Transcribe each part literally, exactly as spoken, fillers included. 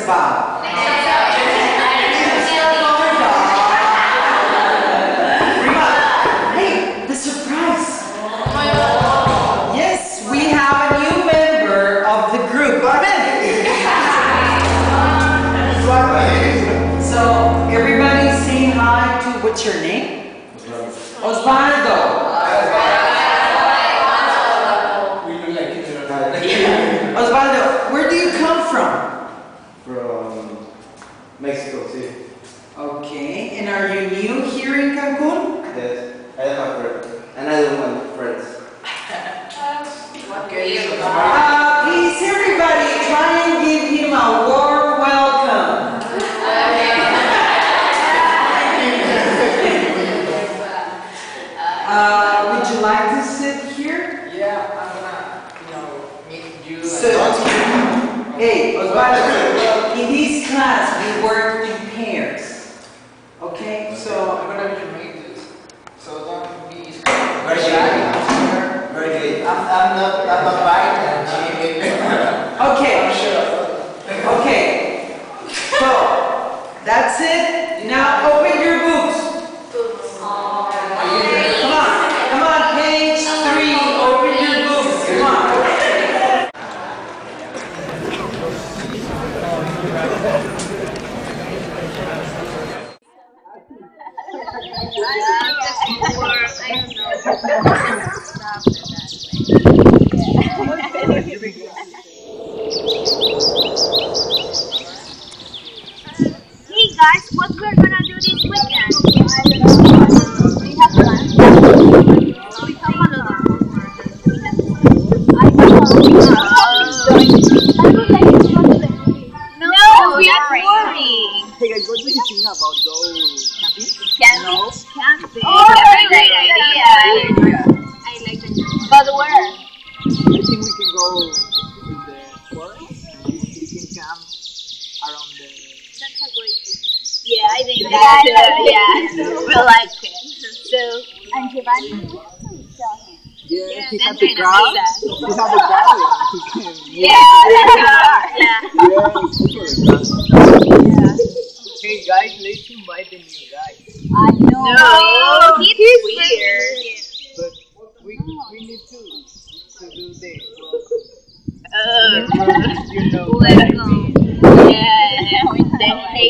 about? Hey, the surprise! Yes, we have a new member of the group. So, everybody say hi to, what's your name? Osvaldo. Osvaldo, where do you come from? From Mexico City. Okay, and are you new here in Cancun? Yes, I don't have friends. And I don't want friends. Uh, please, everybody, try and give him a warm welcome. Uh, would you like to sit here? Yeah, I'm gonna, you know, meet you. Sit. Hey, Osvaldo, in this class we work in pairs. Okay, so I'm gonna be your mate, so don't be scared. Very shy. Very good. I'm, I'm not, I'm not buying okay. Okay. So that's it. Now open your books. Come on, come on, page three. Open your books. Come on. Hey guys, what we're gonna do this weekend? We have plans. We have another homework. I No, we are boring. Hey guys, what do you think about go camping? Camping? No. Camping. Oh, that's a great idea. I like that. But where? I think we can go to the forest and we can camp around the... That's a great idea. Yeah, I think that's yeah, yeah. We like it. So, and Giovanni, Yeah, yeah, he has that's the kind of car. like that. He has the car and he can... Yeah, yeah. Yeah, it's super fun. Yeah. Hey guys, let's invite the new guy. I know. No, he's, he's weird. But we, we need to, to do the... Uh, you know, let's go. Yeah. Okay,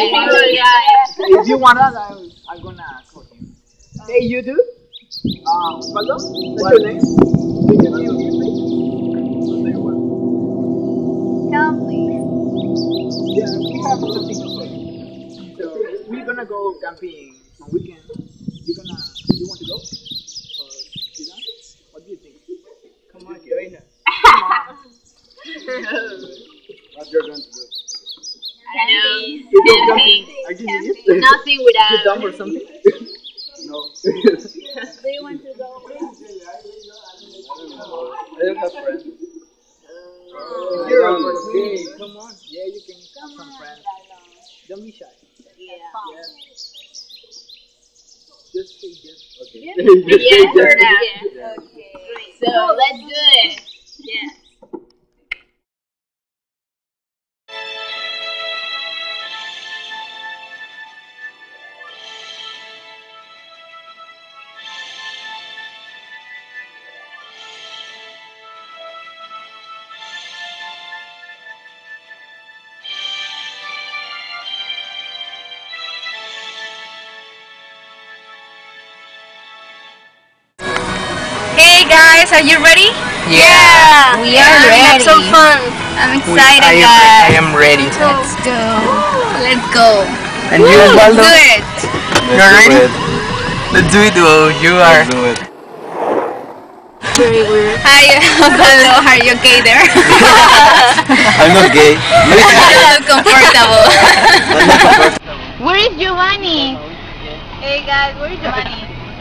if you want us, I'm, I'm gonna call him. Hey, you do? Uh, Osvaldo? What's your name? What's your name? What do you want? Come, please. Yeah, we have something to show you. So, we're gonna go camping on weekend. You gonna, you want to go? Or you don't? What do you think? Come on, join us. Come on. What you're going to do? I know. You go camping. Are you serious? Nothing without. You dumb or something? No. Do you want to go? I don't have friends. Uh, if you're okay, come on. Yeah, you can have some friends. Don't be shy. Yeah. Yeah. Just say yes. Okay. Yeah, Just say yeah, for yes. now. Yeah. Okay. So let's do it. Yeah. Hey guys, are you ready? Yeah, we are ready. Have some fun. I'm excited, I, guys. I am ready. Let's go. Let's go. And you, Osvaldo? Do it. You're ready? Let's do it. Oh, you are. Let's do it. Very weird. Hi, Osvaldo. Are you okay there? I'm not gay. You look comfortable. I'm not comfortable. Where is Giovanni? Hey guys, where is Giovanni?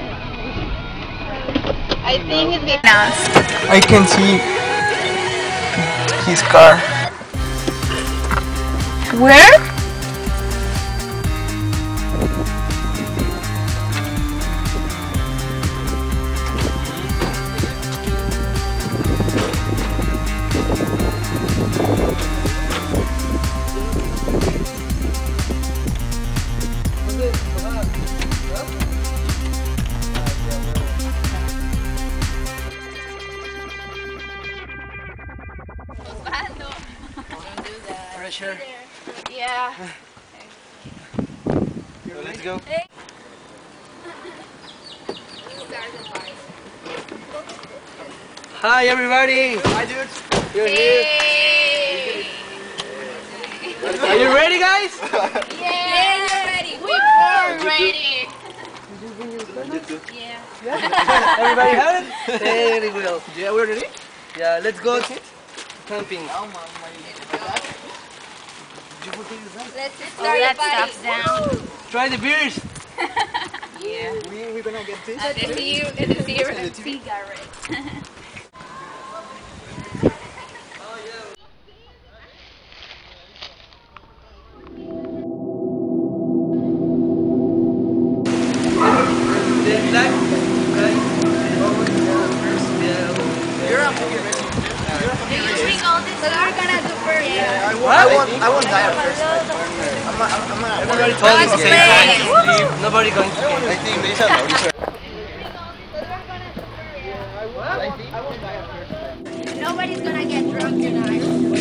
I think it's big now. I can see his car. Where? go. Hi everybody! Hi, dude. You're here. Are you ready, guys? Yeah, we're ready. We are ready. Everybody have it? Very well. Yeah, we're ready? Yeah, let's go camping. Let's start the party. Down. Try the beers. Yeah. We, we're gonna get this. And the zero, and the zero, and the cigarette. Then black. Right? You're a movie racing. Did you drink all this? But we're gonna do first. I won't, I won't, I won't die at first. I'm not, I'm not. Everybody told us the same time. Leave. Nobody going to leave. I think they said no. Nobody's gonna get drunk tonight.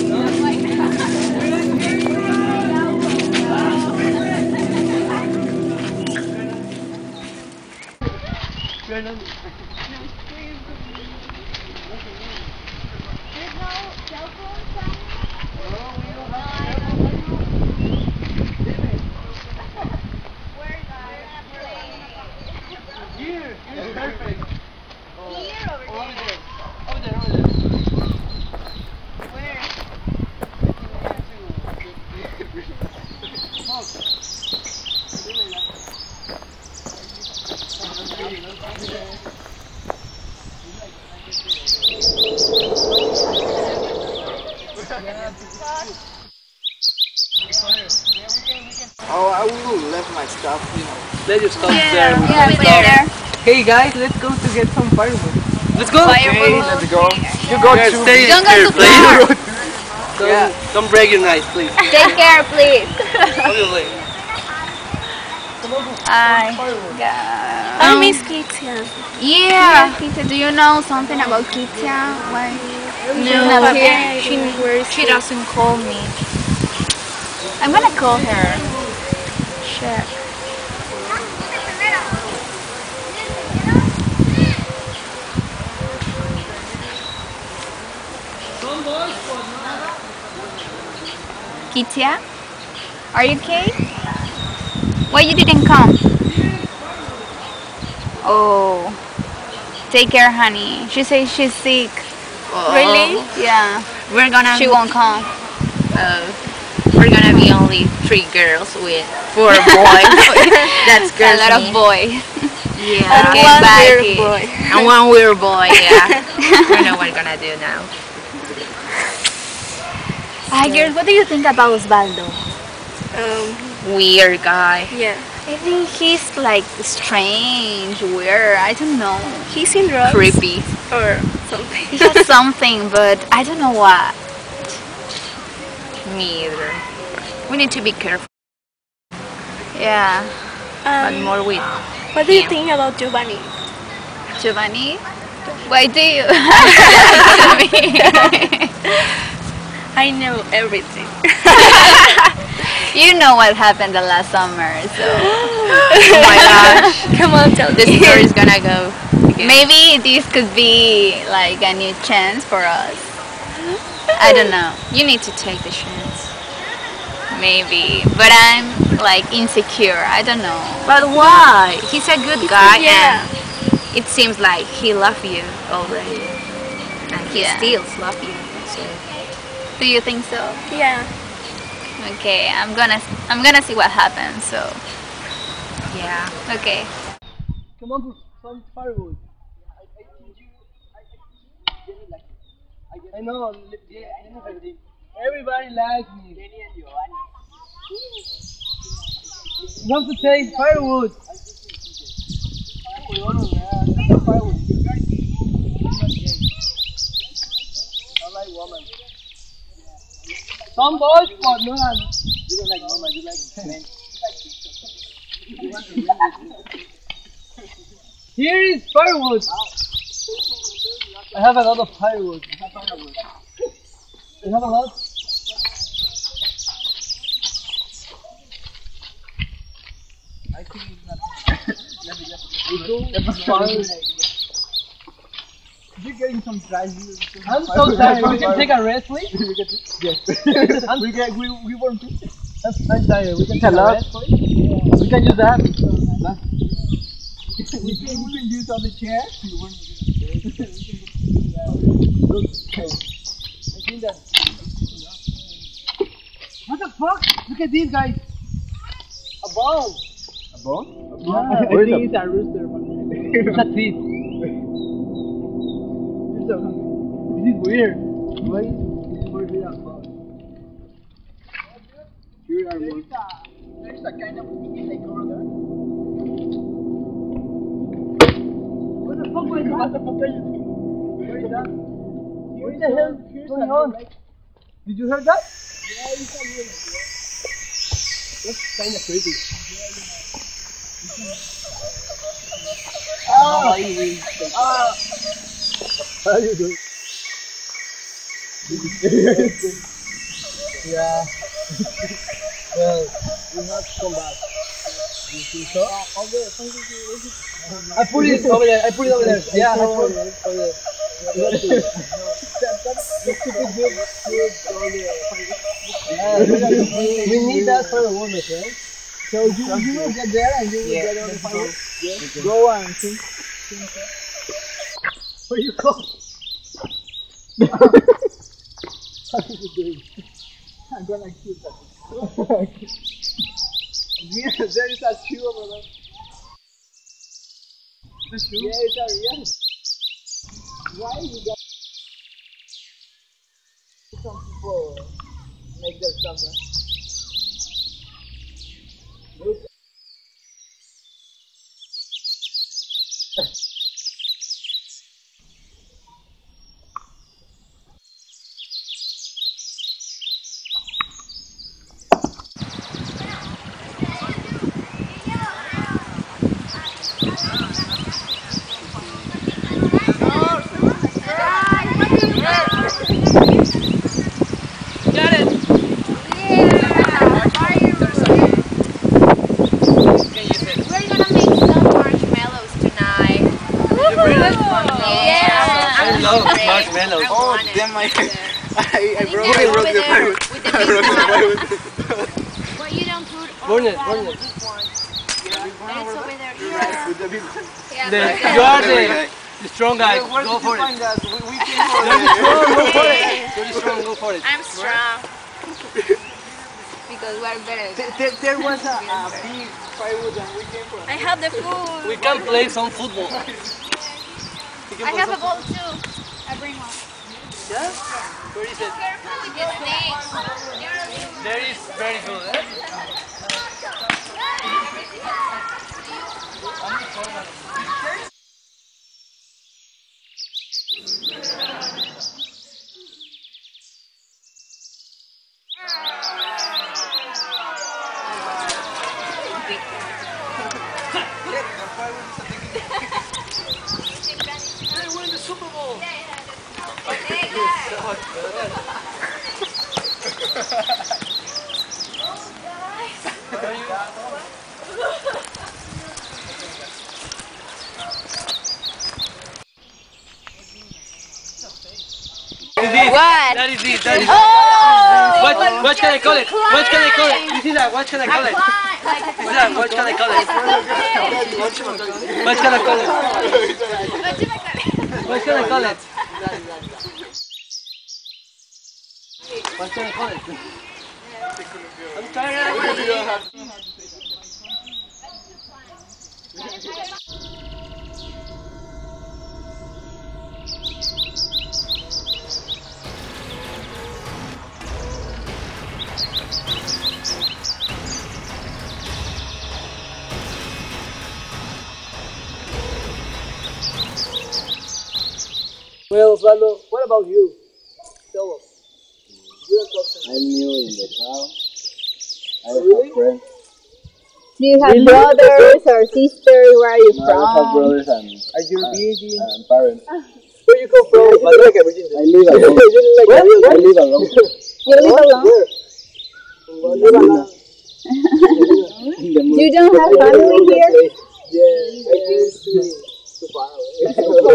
Oh, I will leave my stuff, you know. Let your stuff there. We Yeah, can put stop. it there. Hey guys, let's go to get some firewood. Let's go. Firewood. Let's go. You go Yeah, to. stay Don't go here, too please. far. Don't, Yeah. don't break your knife, please. Take care, please. Obviously. I I miss Kitia. yeah. Kita, do you know something about Kitia? Why? No, Not here. yeah, she, she doesn't call me. I'm gonna call her. Sure. Kitia, are you okay? Why you didn't come? Oh, take care, honey. She says she's sick. Really? Yeah, We're gonna she won't come. uh, we're gonna be only three girls with four boys. That's A girls. lot of me. boys. Yeah. Okay, one bye, weird kid. boy. And one weird boy. Yeah. We know what we're gonna do now. Hi, girls. What do you think about Osvaldo? Um, weird guy. Yeah. I think he's like strange, weird. I don't know. He's in drugs. Creepy. Or something. He has something, but I don't know what. Me either. We need to be careful. Yeah. But more with. What do you Yeah. think about Giovanni? Giovanni, why do you ask me? I know everything. You know what happened the last summer, so Oh my gosh. Come on, tell This me. story's gonna go. again. maybe this could be like a new chance for us. I don't know. You need to take the chance. Maybe, but I'm like insecure. I don't know. But why? He's a good guy yeah. and it seems like he loves you already. And he Yeah. still loves you. So Do you think so? Yeah. Okay, I'm gonna I'm gonna see what happens. So yeah. okay. Come on, put some firewood. I know, everybody likes me. You have to take firewood. I like women. Some boys, but no, you don't like women, you like men. Here is firewood. I have a lot of firewood. I have firewood. You have a lot? I think it's not. That was fun. You're getting some dry here. I'm so tired. We can take a rest, please? Yes. we, can, we, we won't do it. I'm tired. We can take a rest, please? Yeah. We can use that. we, can, we can use on the chair. I think that. What the fuck? Look at these guys. A bone. A bone? Yeah, I think it's a rooster. It's a thief. This is weird. Why is it here? Here are one. There's a kind of thing like over there. What the fuck was that? What the fuck are you doing? Where is that? What the hell is going on? Did you hear that? Yeah, it's a weird. That's kind of creepy. Oh! Oh! How are you doing? Yeah. Well, we have to come back. You think so? I put it over there. I put it over there. Yeah, I put it over there. We need that for the woman, right? So you, you will get there and you will get on the fire. Yeah. Go and think. Where you go? How are you doing? I'm gonna kill that. Yeah, there is a shoe over there. The shoe? Yeah, it's a real. Why you got some people make their stuff there? Look. Marshmallows. Oh, damn! I, I, I broke, I broke the plywood. I broke the plywood. But you don't put all Burn it, that burn on the it. big one. It's over there. Right, with the big one. Yeah, The, but you are the, the strong guy. Where Go did for you find it. that? We, we came for You're it. strong. Go for it. You're strong. Go for it. I'm strong. Because we're better. There, there, there was a, a big firewood and we came for it. I have the food. We can play some football. I have a ball too. I bring one. Yeah? Where is it? Careful with these things. There is very good. Eh? They win the Super Bowl. What? That is it. That is it. Oh! What, what can I call it? What can I call it? You see that? What can I call it? Like You see that? What can I call it? What can I call it? What can I call it? What can I call it? I'm tired. Well, Osvaldo, what about you? Tell us. You're a captain. I'm new in the town. I have Really? a friend. Do you have brothers or sisters? Where are you No, from? I have brothers and, Are you and, busy? and parents. Where you come from? Osvaldo? Like a virgin. I live alone. You look like a virgin. I live alone. You live alone? Where? In the Do you You don't have family here? Yeah, I think it's too, too far away.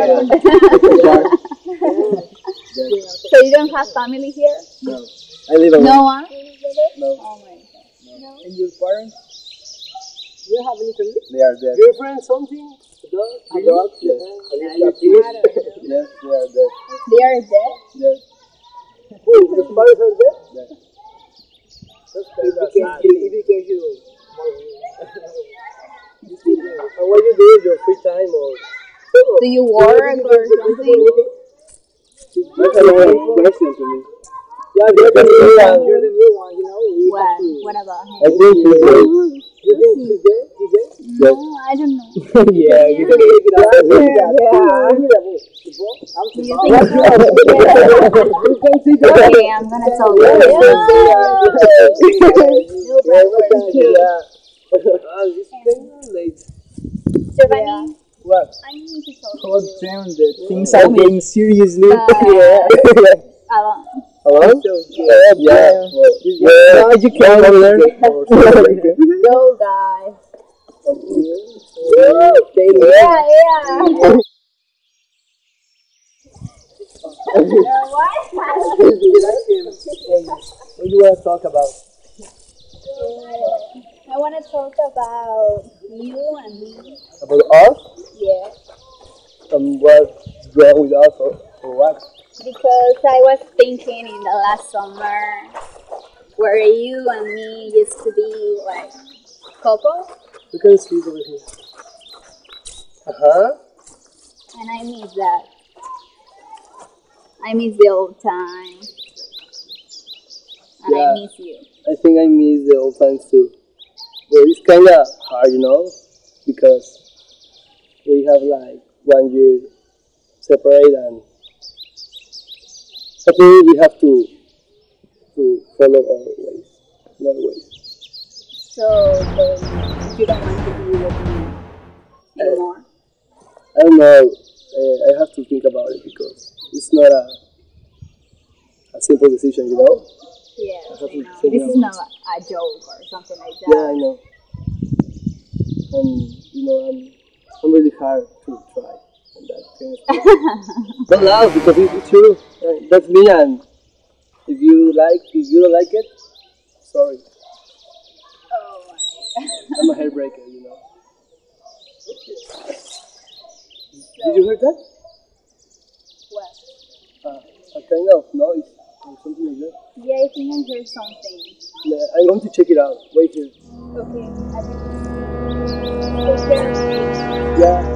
So you don't have family here? No. I live alone. No one? No. Oh my god. And your parents? Do you have any family? They are dead. Girlfriend, something? A dog? A dog? Yes. Yeah, A fish? Yes, they are dead. They are dead? Yes. Oh, your parents are dead? Yes. That's kind of sad. It became you more And what you do in your free time or... Do you work or something? That's a long question to me. Yeah, you're the new one. You're the new one, you know. We What? have to... What about him? I think he's dead. You think he's dead? He's dead? No, I don't know. Yeah, You can make it out. Yeah. I'm Do you think so? You can see that. Okay, I'm gonna tell you. Yeah. Ah, this is kind of late. Giovanni, What? I need to talk to God you. damn it. Things are getting seriously. Uh, Alon. Hello? Yeah. Yeah. Yeah. Now you can over there. Go, guys. Yeah, yeah. What? What do you want to talk about? I want to talk about you and me. About us? Yeah. Um, what's wrong with us or, or what? Because I was thinking in the last summer where you and me used to be like couple, You can speak over here. Uh-huh. and I miss that. I miss the old time, and Yeah. I miss you. I think I miss the old times too. But it's kind of hard, you know, because we have like one year separate, and I think we have to to follow our ways, our ways. So then you don't want to be with me anymore. I don't know. Uh, I have to think about it because it's not a a simple decision, you know. Yes, I have I to know. think This is about not a joke or something like Yeah, I that. know. And you know, I'm I'm really hard to try, and that kind of stuff. Don't laugh because it's, it's true. Uh, That's me, and if you like, if you don't like it, sorry. Oh my. I'm a hairbreaker, you know. Did you hear that? What? Uh, a kind of noise or something like that. Yeah, I think I heard something. Uh, I'm going to check it out. Wait here. Okay, I think. Take care. Yeah.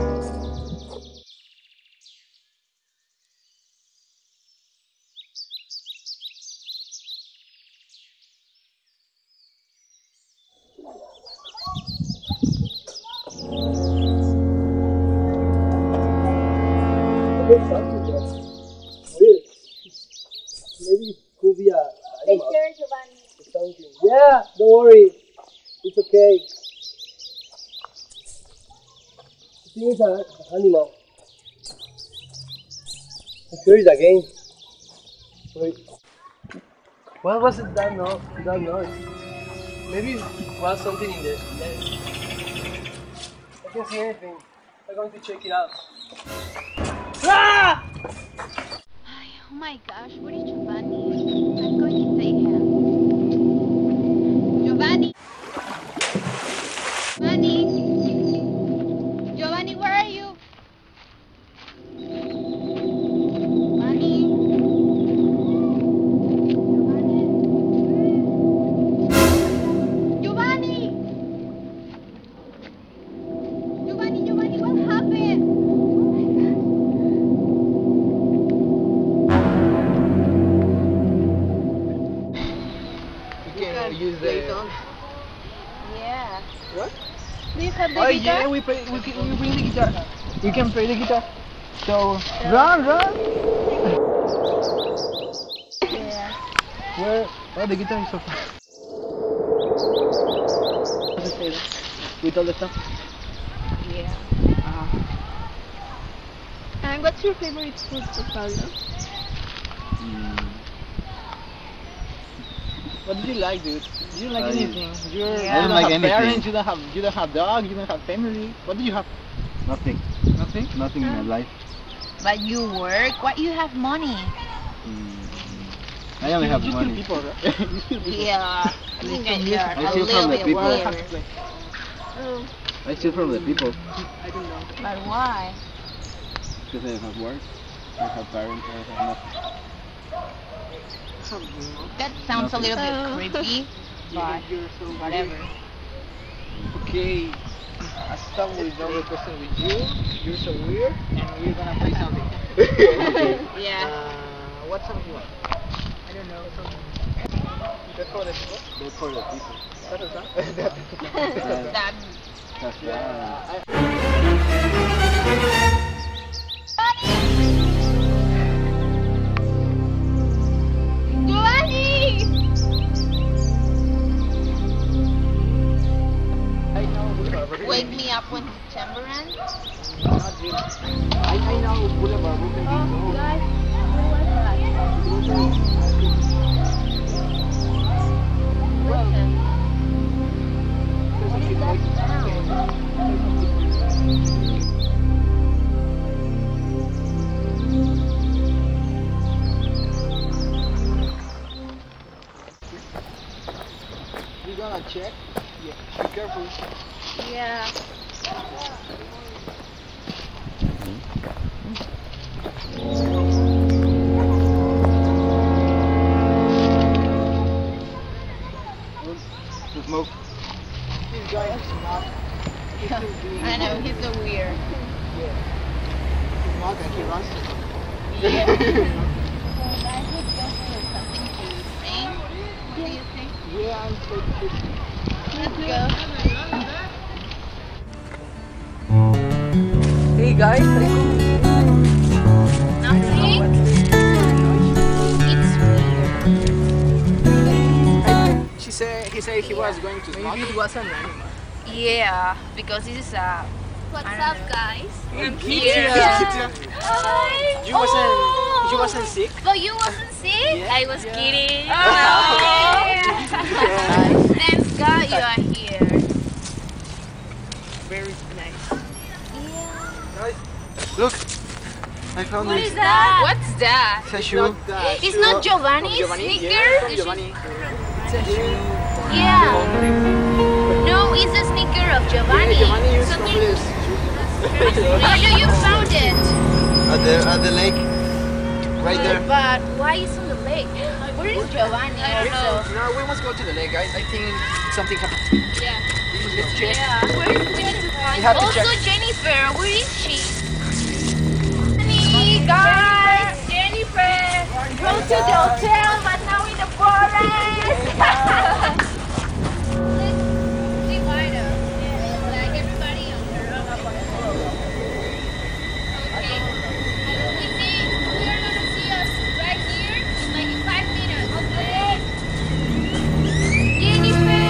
Weird. Maybe it could be a Take animal care, Giovanni. or something. Yeah, don't worry. It's okay. I think it's an animal. I hear it again. Wait. What was it that no that noise? Maybe it was something in the net. I can't see anything. I'm going to check it out. Ah! Ay, oh my gosh, where is Giovanni? I'm going to take him. Giovanni? Giovanni? Giovanni, where are you? Giovanni? Giovanni? Giovanni, Giovanni, what happened? Use the... Yeah. What? Do you have the Oh guitar? yeah, we play. We can. We bring the guitar. You can play the guitar. So run, run. Yeah. Where? Oh, the guitar is so far. With all the stuff. Yeah. Uh-huh. And what's your favorite food, Pablo? What did you like, dude? You don't like Uh, anything. You're, Yeah. You I don't don't like have anything. parents. You don't have. You don't have dog. You don't have family. What do you have? Nothing. Nothing. Nothing in my life. But you work? What you have money? Mm. I only have you money. Steal people, right? you steal people. Yeah. I think that you're I a steal little from the bit people. Well, weird. have to play. I steal from the people I don't know. But why? because I don't have work. I have parents. I have nothing. That sounds a little Oh. bit creepy, but You're so whatever. Okay. I start with another question with you. You're so weird, and we're gonna play something. Okay. Yeah. Uh, what song do you want? I don't know. Something. That's for the people. That's for the people. That's a song. That's a song. That That's right. Yeah, I- I know Boulevard. wake me up when September ends. Not really. I, I know Boulevard. We can Oh, go. guys, what was that? Listen. What is that sound? We're gonna check. Yeah, be careful. Yeah. To smoke. This guy is smart. He's still doing I know, he's so weird. Yeah. He's smart and he runs. Yeah. Guys, let's go for something. Sing? What do you think? Yeah, I'm so cute. Let's go. Hey guys, Nothing? It's weird. She said he said he was going to smoke. maybe it was an animal. Yeah, because this is a... What's I up, don't know. guys? I'm here. here. Hi. You wasn't you wasn't sick? But you wasn't sick? Yeah. I was kidding. Oh. Thanks God you are here. Very nice. Look, I found What this. is that? What's that? It's a shoe. It's not Giovanni's Giovanni? sneaker? Yeah, from Is Giovanni. Yeah. No, it's a sneaker of Giovanni. Yeah, Giovanni used Something- to this. No, no, you found it. At the at the lake, right there. But why is on the lake? Where is Giovanni? We, Also? no, we must go to the lake, guys. I think something happened. Yeah. Let's check. Yeah. Where is Jennifer? We have to Also, check. Jennifer, where is she? Hey guys, Jennifer. Go to the hotel, but now in the forest. Let's divide us. Like everybody on their own. Okay. We see, we are gonna see us right here, like in five minutes. Okay. Jennifer.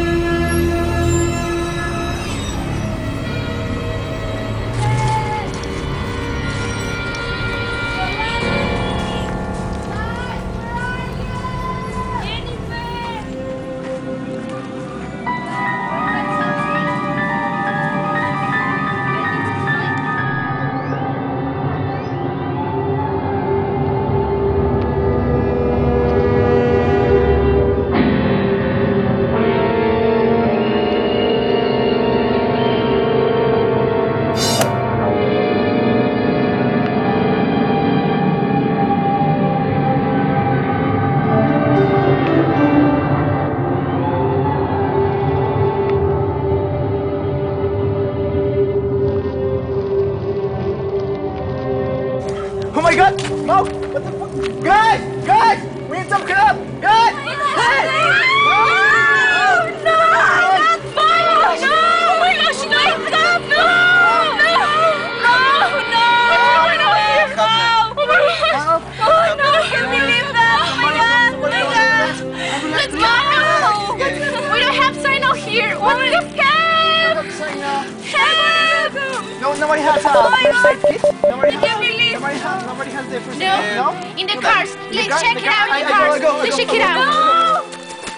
Oh my god! No! What the fuck? Guys! Guys! We need some help! Guys! Guys! No! No! Not fire! No! Oh my gosh, no! Stop! No! No! No! No! No! No! Oh my gosh! Oh no! I can't believe that! Oh my god! Oh my god! Let's go! We don't have signal here! What the help? Help! No, nobody has a Oh my first aid kit? Nobody I can't has, believe- nobody has, nobody has the first No. aid kit? No? In the cars! In the Let's car- check in it the car- out in I- the I- cars! go, go, Let's go, check go, it go. out!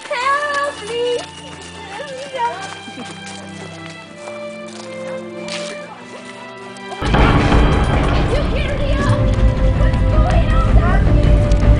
Please. You carry up. What's going on down here?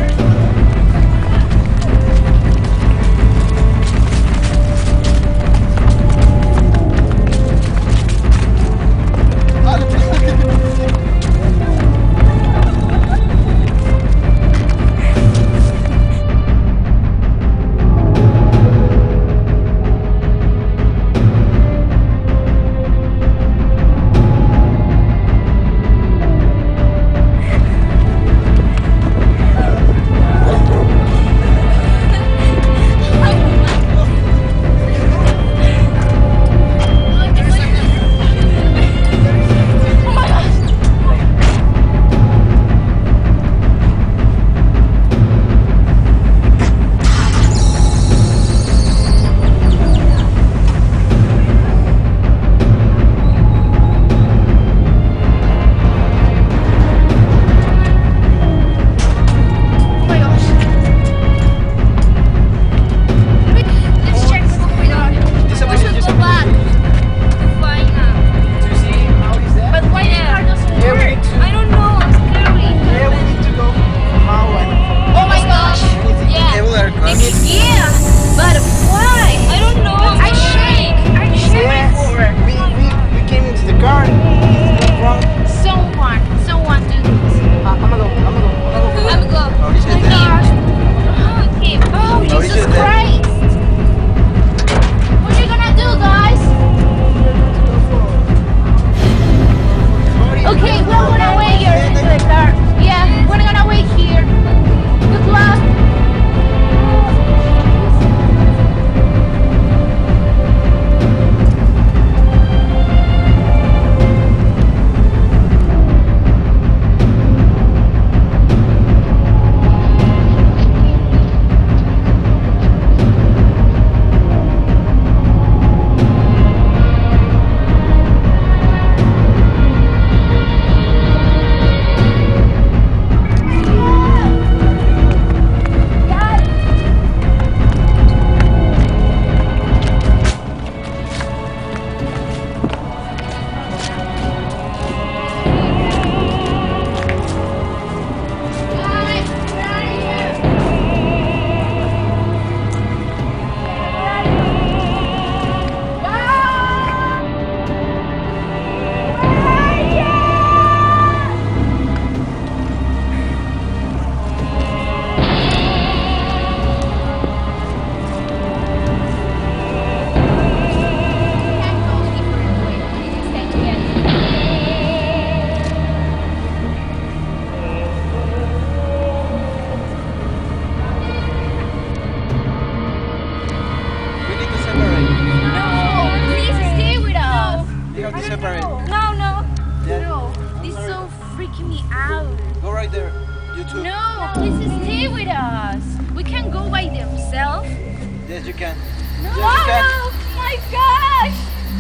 separate. No, no. Yeah. No. This is so freaking me out. Go right there. You too. No, please stay with us. We can go by themselves. Yes, you can. No, Yes, you can. no. My gosh.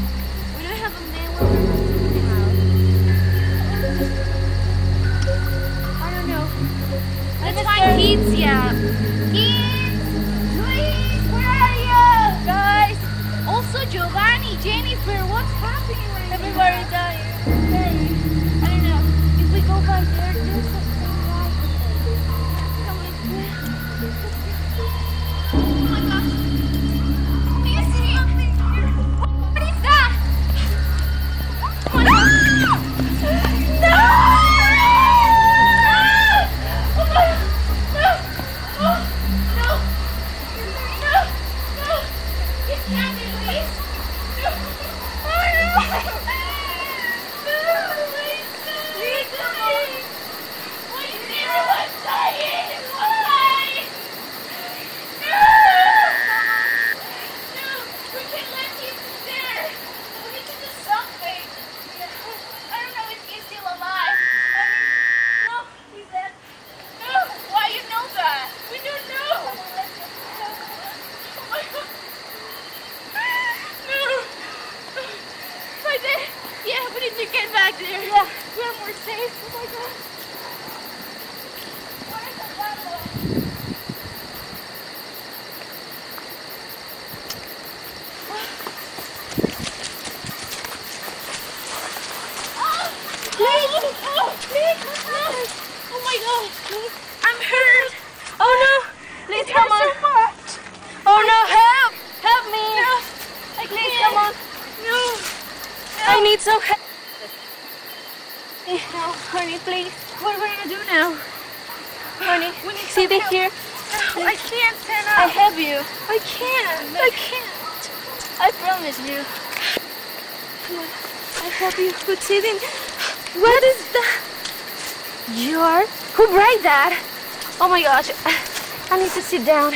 We don't have a man when we're in the house. I don't know. Let's find kids, yeah. Kids, please, where are you? Guys. Also, Giovanni, Jennifer, what's happening right now? Everybody's dying. I don't know. If we go by there, there's something wrong with it. Come on. Oh my gosh. Do you see something here? What is that? Oh my God. No! Oh my God. No! Oh, no! No! No! It can't be this! No! Oh no! No! Please, please, please! Why is everyone dying? Why? No! No! We can't let him there! We need to do something! I don't know if he's still alive. I mean, no, he's dead. No! Why you know that? We don't know! Oh my God! No! Right there! Yeah, we need to get back there. Yeah, we're more safe. Oh my God! What is the bottle? no, please. I'm hurt. Oh no, please come on. So much. Oh no, help, help me. No, I please can't. Come on. No, no. I need some help. No, honey, please. What are we gonna do now? Honey, we need sit help. Here. No, I can't stand up. I have you. I can't. I can't. I promise you. I have you. But sitting. What is that? You are? Who break that? Oh my gosh. I need to sit down.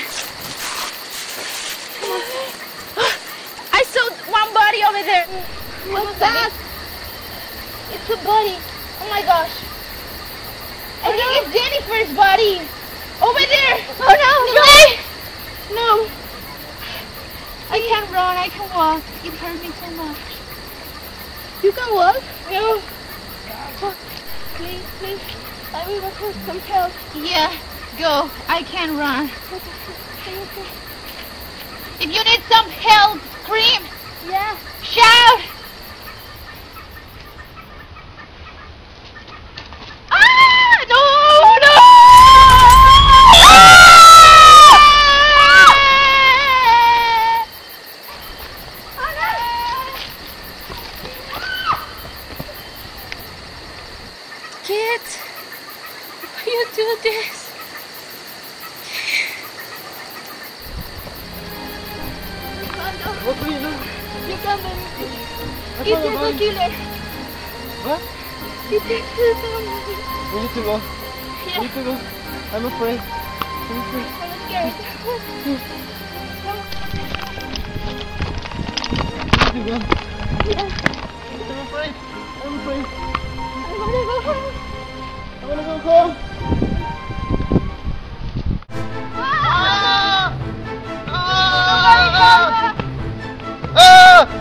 I saw one body over there. What's that? It's a body. Oh my gosh. I think it's Jennifer's body. Over there. Oh no. No. No. I can't run. I can walk. It hurt me so much. You can walk? No. Please, please. I will request some help. Yeah. Go. I can't run. If you need some help, scream. Yeah. Shout. Ah! No! No! Kids, why you do this? What do you do? You can't do anything. I It thought is about a it. killer. What? It is a movie. We need to go. Yeah. We need to go. I'm afraid. I'm afraid. I'm scared. We need to go. Yeah. I'm afraid. I'm afraid. I wanna go home. I wanna go home. Ah! Ah! Ah! Ah!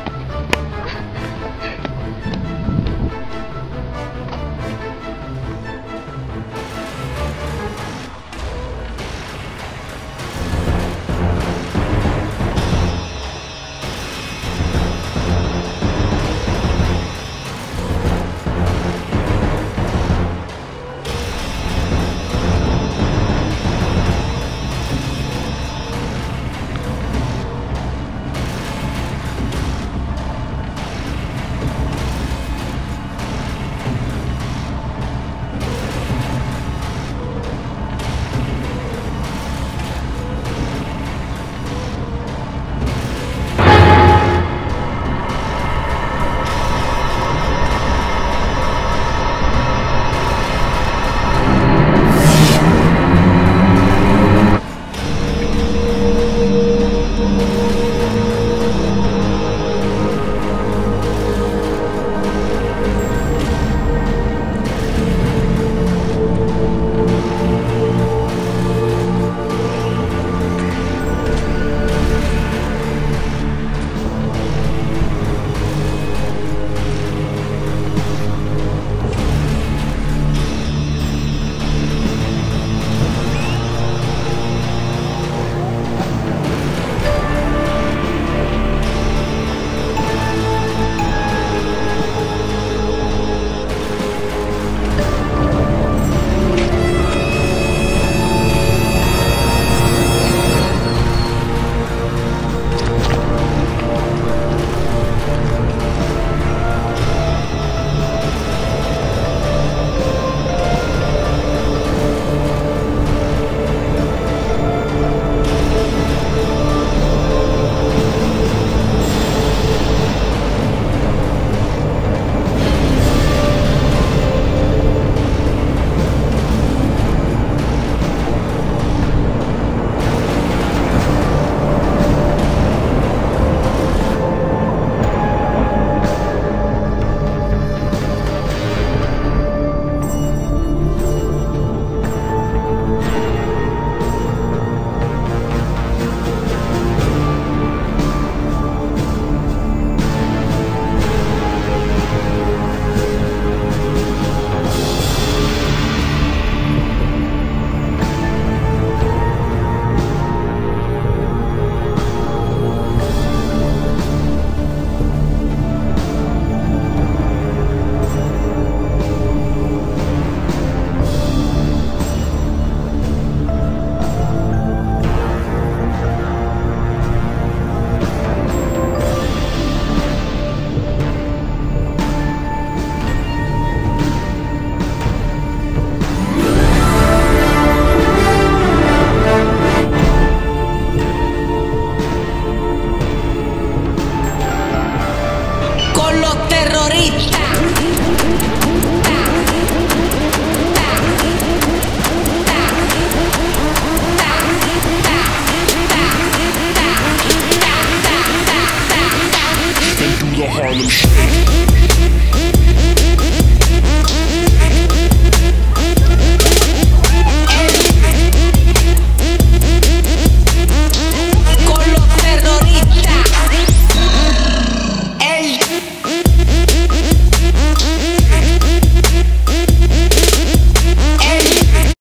the Harlem Shake.